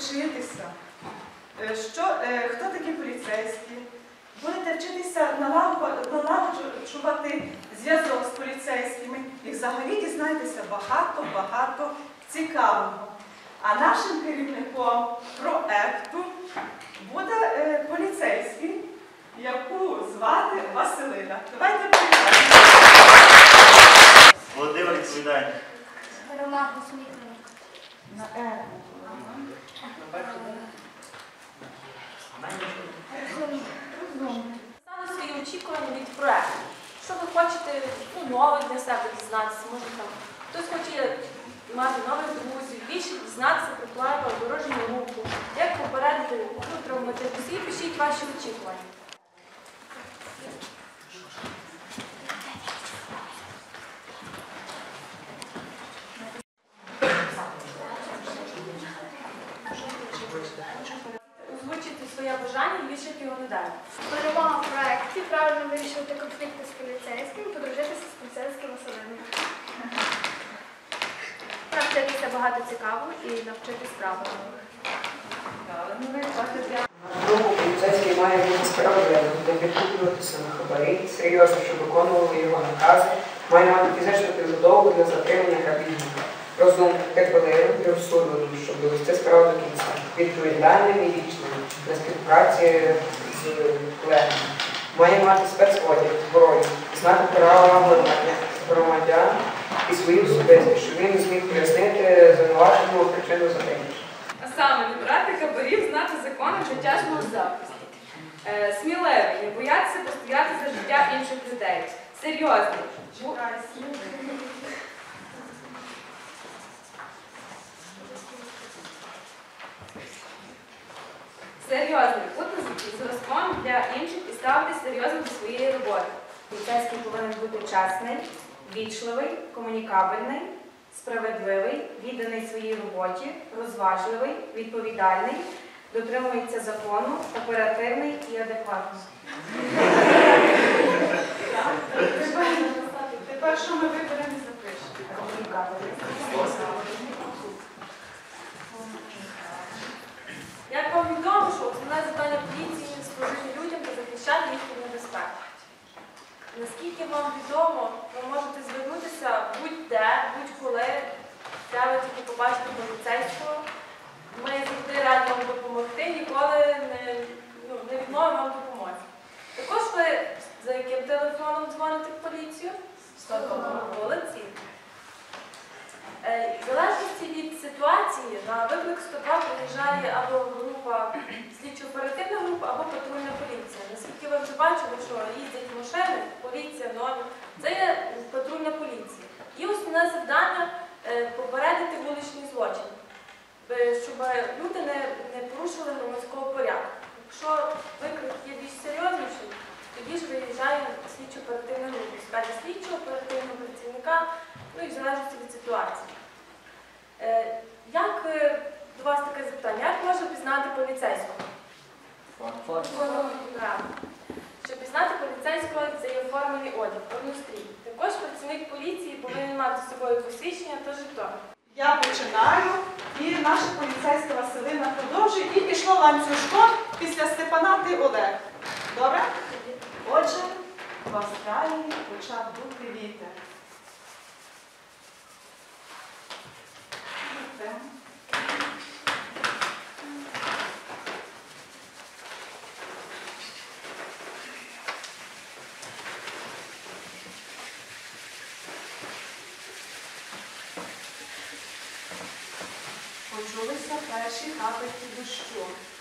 вчитися, хто такі поліцейські, будете вчитися налагоджувати зв'язок з поліцейськими і взагалі дізнаєтеся багато цікавого. А нашим керівником проекту буде поліцейський, яку звати Василина. Давайте привітаємо. Володимир відповідає. Роман усміхнений. На Саме свої очікування від проєкту. Що ви хочете нове для себе дізнатися, може там хтось хоче мати нових друзів, більше дізнатися про правила дорожнього руху, як попередити травматизм. Пишіть ваші очікування. Озвучити своє бажання і вішати його надалі. Перемога в проєкті правильно вирішувати конфлікти з поліцейським, подружитися з поліцейським Василиною. Навчитися багато цікавого і навчитись правилам. Думку, поліцейський має бути справедливим, не підкуплюватися на хабарі, серйозно, щоб виконували його накази, має мати фізичну підготовку для затримання грабіжника, розумний, терпеливим і розсудливим, щоб довести справу до кінця, відповідальним і вічним, для співпраці з колегами. Має мати спецодяг, зброю, знати права громадян і свої особисті, щоб він зміг пояснити звинувачену причину затримання. А саме не брати хабарів, знати закони життєвого захисту. Сміливий, не боятися постояти за життя інших людей. Серйозний. Серйозний, бути зразком для інших і ставитись серйозно до своєї роботи. Поліцейський повинен бути чесний, вічливий, комунікабельний, справедливий, відданий своїй роботі, розважливий, відповідальний, дотримується закону, оперативний і адекватний. Тепер, що ми виберемо і запишемо? Комунікабельний. Як вам відомо, що основне завдання поліції – служити людям та захищати їх від небезпеки. Наскільки вам відомо, ви можете звернутися будь-де, будь-коли, треба тільки побачити поліцейського. Ми завжди раді вам допомогти, ніколи не відмовимо вам допомозі. Також ви за яким телефоном дзвоните в поліцію? 102. Молодці. В залежності від ситуації на виклик 102 приїжджає або група, слідчо-оперативна група, або патрульна поліція. Наскільки ви вже бачили, що їздять машини, поліція, нові, це є патрульна поліція. І основне завдання – попередити вуличний злочин, щоб люди не порушили громадського порядку. Якщо виклик є більш серйозніший, тоді ж виїжджає слідчо-оперативна група, скаже слідчого, оперативного працівника, ну і в залежності від ситуації. Як до вас таке запитання? Як можна пізнати поліцейського? Щоб пізнати поліцейського, це є оформлений одяг, однострій. Також працівник поліції повинен мати з собою посвідчення та жетон. Я починаю, і наша поліцейська Василина продовжує, і пішло ланцюжком після Степана Олег. Добре? Отже, в Австралії почав дути вітер. Почулися перші капельки дощу.